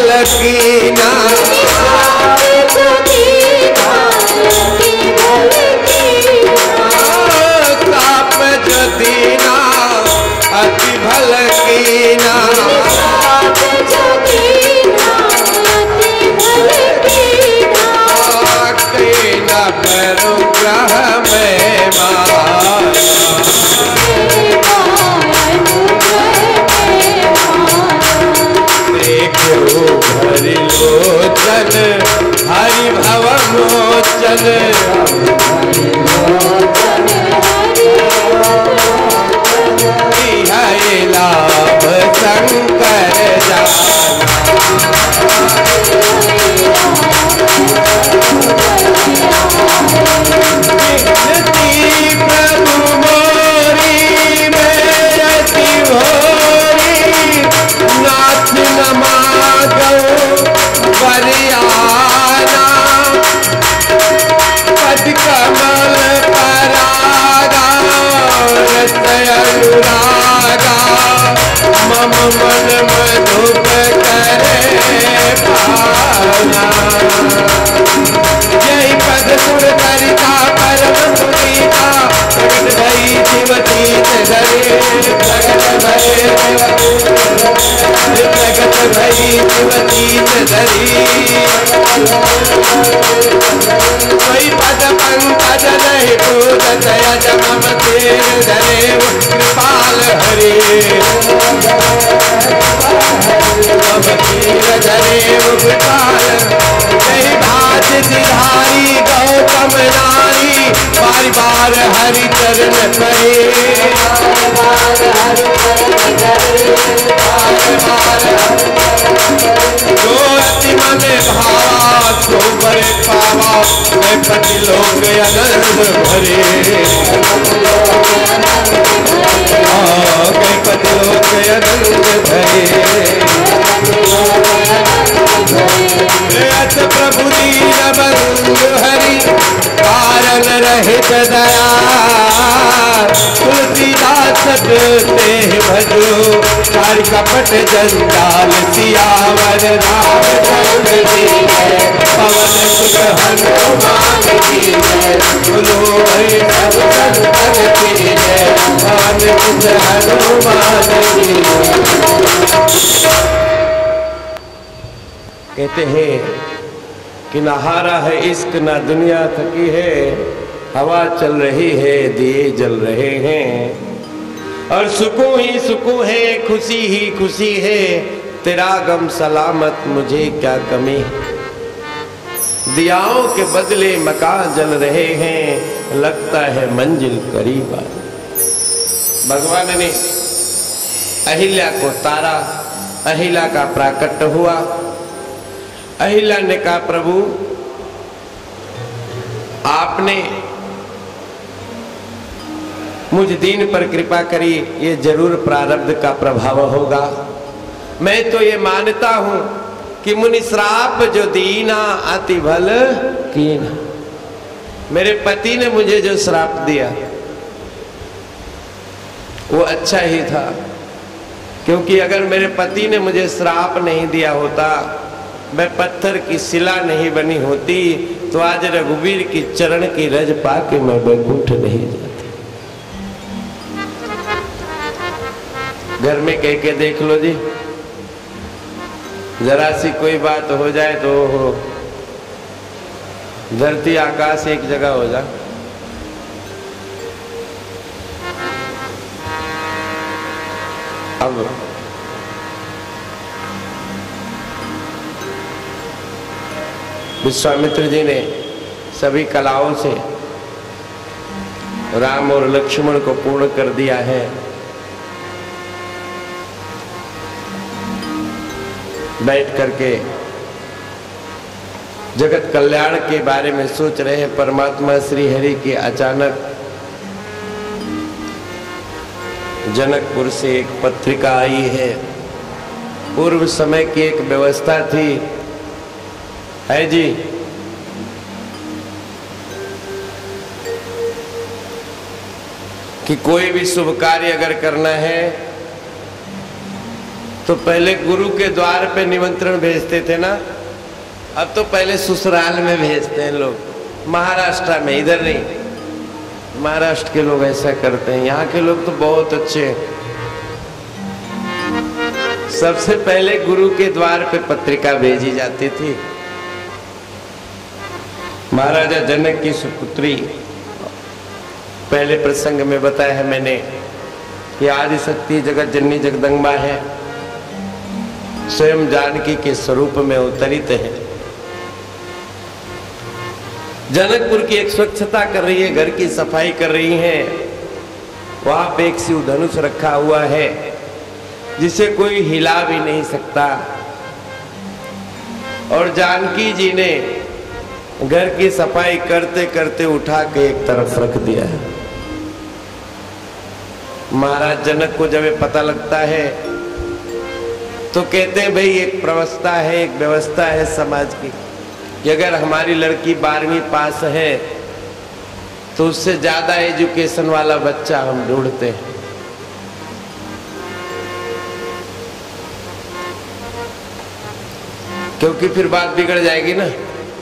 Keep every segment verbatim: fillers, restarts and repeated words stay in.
भल कीना, ताप जो दीना अति भल कीना, कीना अनुग्रह में माया, देखो हरि लोचन हरि भव मोचन, है लाभ शंकर प्रभु मोरी मेरति भोरी, नाथ नमागो बरियाना, पद कमल परागा रस अनुरागा, मम मन मधुप करे पाना, यही पद सुर करिता परम सुनीता, प्रगट भई शिव चीत धरे, प्रगट भई प्रगट भई शिव चीत धरी, कोई पद पंकज नहीं पूजत यज मम तेर धरे, कृपाल हरि मम तेर धरे कृपाल, जय भाज सिधारी गौतम नारी, बार बार हरि चरण परे, जो अति मन भावा सो बरे पावा, मैं पति लोक आनंद भरे, गए पति लोक आनंद भरे, अत प्रभु दीन बंधु हरि, कारण रहित दया, तुलसीदास ते भजो, कार कपट जंजाल सियावर रामचंद्र जी है, पवन सुत हनुमान जी है, बोलो भाई सब संतन की है, पवन सुत हनुमान जी। कहते हैं कि नहारा है इश्क ना दुनिया थकी है, हवा चल रही है दिए जल रहे हैं, और सुकून ही सुकून है खुशी ही खुशी है, तेरा गम सलामत मुझे क्या कमी, दियाओं के बदले मकान जल रहे हैं, लगता है मंजिल करीब आ। भगवान ने अहिल्या को तारा, अहिल्या का प्राकट्य हुआ, अहिल्या ने कहा प्रभु आपने मुझ दीन पर कृपा करी, ये जरूर प्रारब्ध का प्रभाव होगा, मैं तो ये मानता हूं कि मुनि श्राप जो दीना अति भल कीना, मेरे पति ने मुझे जो श्राप दिया वो अच्छा ही था, क्योंकि अगर मेरे पति ने मुझे श्राप नहीं दिया होता, मैं पत्थर की शिला नहीं बनी होती, तो आज रघुवीर की चरण की रज पाके मैं वैकुंठ नहीं जाती। घर में कह के देख लो जी, जरा सी कोई बात हो जाए तो हो, धरती आकाश एक जगह हो जा। अब विश्वामित्र जी ने सभी कलाओं से राम और लक्ष्मण को पूर्ण कर दिया है। बैठ करके जगत कल्याण के बारे में सोच रहे हैं। परमात्मा श्री हरि की अचानक जनकपुर से एक पत्रिका आई है। पूर्व समय की एक व्यवस्था थी है जी, कि कोई भी शुभ कार्य अगर करना है तो पहले गुरु के द्वार पे निमंत्रण भेजते थे ना, अब तो पहले ससुराल में भेजते हैं लोग, महाराष्ट्र में, इधर नहीं। महाराष्ट्र के लोग ऐसा करते हैं, यहाँ के लोग तो बहुत अच्छे हैं। सबसे पहले गुरु के द्वार पे पत्रिका भेजी जाती थी। महाराजा जनक की सुपुत्री, पहले प्रसंग में बताया है मैंने कि आदि शक्ति जगत जननी जगदम्बा है, स्वयं जानकी के स्वरूप में अवतरित है। जनकपुर की एक स्वच्छता कर रही है, घर की सफाई कर रही है। वहां पे एक शिव धनुष रखा हुआ है जिसे कोई हिला भी नहीं सकता, और जानकी जी ने घर की सफाई करते करते उठा के एक तरफ रख दिया है। महाराज जनक को जब ये पता लगता है तो कहते हैं भाई एक व्यवस्था है, एक व्यवस्था है समाज की कि अगर हमारी लड़की बारहवीं पास है तो उससे ज्यादा एजुकेशन वाला बच्चा हम ढूंढते हैं। क्योंकि फिर बात बिगड़ जाएगी ना।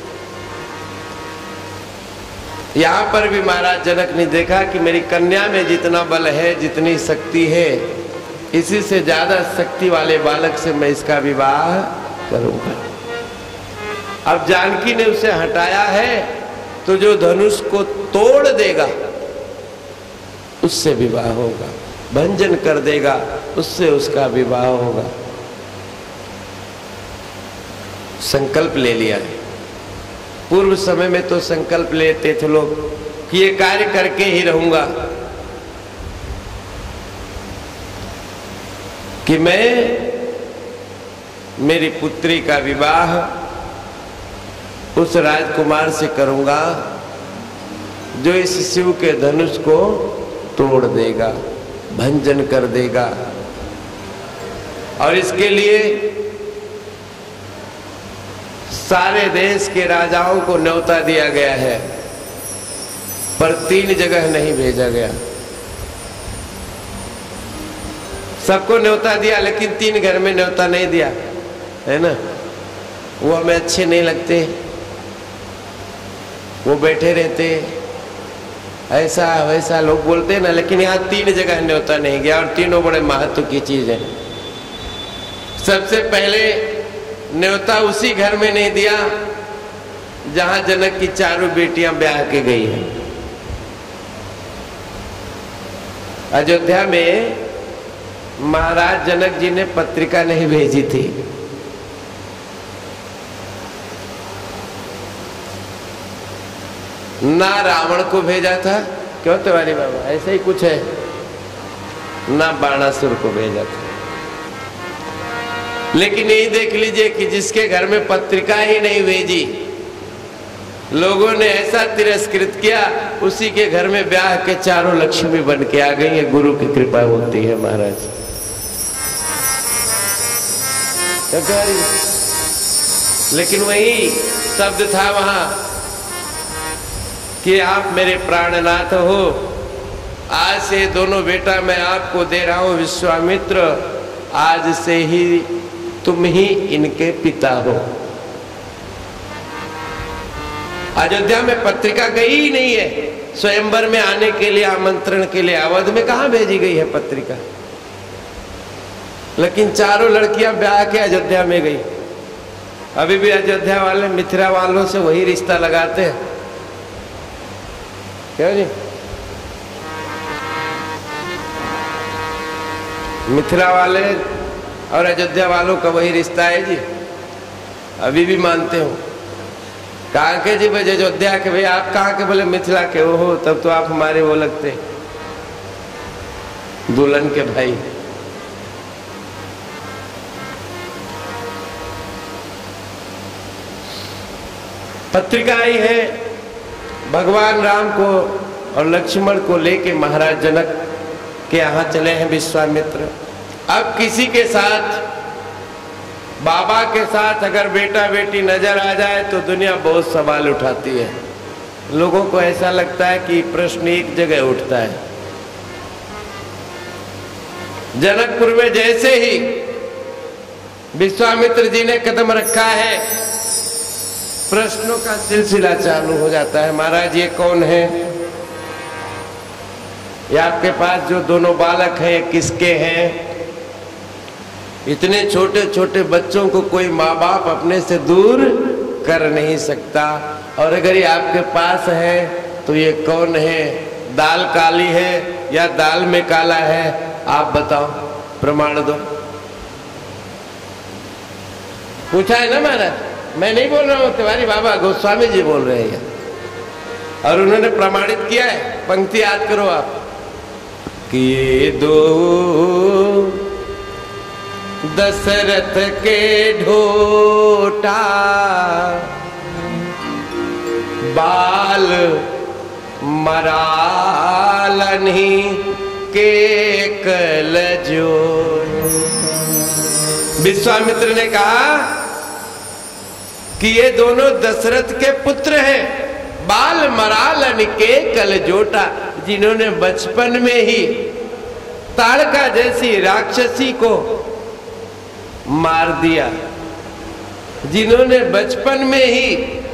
यहां पर भी महाराज जनक ने देखा कि मेरी कन्या में जितना बल है, जितनी शक्ति है, इसी से ज्यादा शक्ति वाले बालक से मैं इसका विवाह करूंगा। अब जानकी ने उसे हटाया है तो जो धनुष को तोड़ देगा उससे विवाह होगा, भंजन कर देगा उससे उसका विवाह होगा। संकल्प ले लिया है। पूर्व समय में तो संकल्प लेते थे लोग कि ये कार्य करके ही रहूंगा, कि मैं मेरी पुत्री का विवाह उस राजकुमार से करूंगा जो इस शिव के धनुष को तोड़ देगा, भंजन कर देगा। और इसके लिए सारे देश के राजाओं को न्योता दिया गया है, पर तीन जगह नहीं भेजा गया। सबको न्योता दिया लेकिन तीन घर में न्योता नहीं दिया, है ना। वो हमें अच्छे नहीं लगते, वो बैठे रहते, ऐसा वैसा लोग बोलते हैं ना। लेकिन यहाँ तीन जगह न्योता नहीं गया, और तीनों बड़े महत्व की चीज है। सबसे पहले न्योता उसी घर में नहीं दिया जहां जनक की चारों बेटियां ब्याह के गई हैं। अयोध्या में महाराज जनक जी ने पत्रिका नहीं भेजी थी। ना रावण को भेजा था, क्यों तिवारी बाबा, ऐसे ही कुछ है, ना बाणासुर को भेजा था। लेकिन यही देख लीजिए कि जिसके घर में पत्रिका ही नहीं भेजी, लोगों ने ऐसा तिरस्कृत किया, उसी के घर में ब्याह के चारों लक्ष्मी बन के आ गई है। गुरु की कृपा होती है महाराज। लेकिन वही शब्द था वहां कि आप मेरे प्राणनाथ हो, आज से दोनों बेटा मैं आपको दे रहा हूं विश्वामित्र, आज से ही तुम ही इनके पिता हो। अयोध्या में पत्रिका गई ही नहीं है स्वयंवर में आने के लिए, आमंत्रण के लिए। अवध में कहां भेजी गई है पत्रिका, लेकिन चारों लड़कियां ब्याह के अयोध्या में गई। अभी भी अयोध्या वाले मिथिला वालों से वही रिश्ता लगाते हैं, क्यों जी। मिथिला वाले और अयोध्या वालों का वही रिश्ता है जी, अभी भी मानते हो। कहाँ के जी भाई अयोध्या के, भाई आप कहाँ के, बोले मिथिला के हो, तब तो आप हमारे वो लगते दुल्हन के भाई। पत्रिका आई है, भगवान राम को और लक्ष्मण को लेके महाराज जनक के यहाँ चले हैं विश्वामित्र। अब किसी के साथ, बाबा के साथ अगर बेटा बेटी नजर आ जाए तो दुनिया बहुत सवाल उठाती है। लोगों को ऐसा लगता है कि प्रश्न एक जगह उठता है। जनकपुर में जैसे ही विश्वामित्र जी ने कदम रखा है, प्रश्नों का सिलसिला चालू हो जाता है। महाराज ये कौन है? ये आपके पास जो दोनों बालक हैं किसके हैं? इतने छोटे छोटे बच्चों को कोई माँ बाप अपने से दूर कर नहीं सकता, और अगर ये आपके पास है तो ये कौन है? दाल काली है या दाल में काला है? आप बताओ, प्रमाण दो। पूछा है ना महाराज, मैं नहीं बोल रहा हूँ, तिवारी बाबा गोस्वामी जी बोल रहे हैं, और उन्होंने प्रमाणित किया है। पंक्ति याद करो आप कि ये दो दशरथ के ढोटा बाल मरालनी के कलजो। विश्वामित्र ने कहा कि ये दोनों दशरथ के पुत्र हैं, बाल मरालन के कलजोटा, जिन्होंने बचपन में ही ताड़का जैसी राक्षसी को मार दिया, जिन्होंने बचपन में ही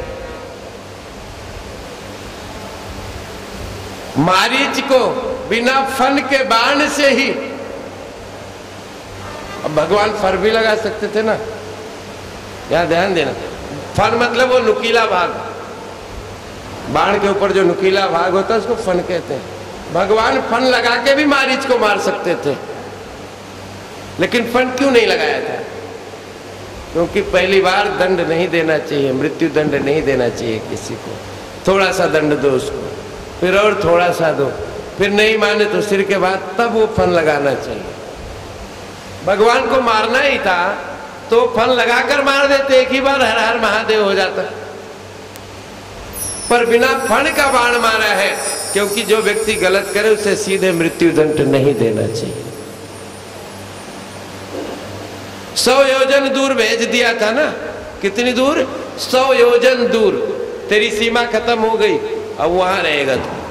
मारीच को बिना फन के बाण से ही, अब भगवान फर भी लगा सकते थे ना, यहां ध्यान देना, फन मतलब वो नुकीला भाग, बाण के ऊपर जो नुकीला भाग होता है उसको फन कहते हैं। भगवान फन लगा के भी मारीच को मार सकते थे, लेकिन फन क्यों नहीं लगाया था? क्योंकि पहली बार दंड नहीं देना चाहिए, मृत्यु दंड नहीं देना चाहिए किसी को। थोड़ा सा दंड दो उसको, फिर और थोड़ा सा दो, फिर नहीं माने तो सिर के बाद, तब वो फन लगाना चाहिए। भगवान को मारना ही था तो फन लगाकर मार देते, एक ही बार हर हर महादेव हो जाता, पर बिना फन का बाण मारा है, क्योंकि जो व्यक्ति गलत करे उसे सीधे मृत्यु दंड नहीं देना चाहिए। सौ योजन दूर भेज दिया था ना, कितनी दूर? सौ योजन दूर, तेरी सीमा खत्म हो गई, अब वहां रहेगा तू।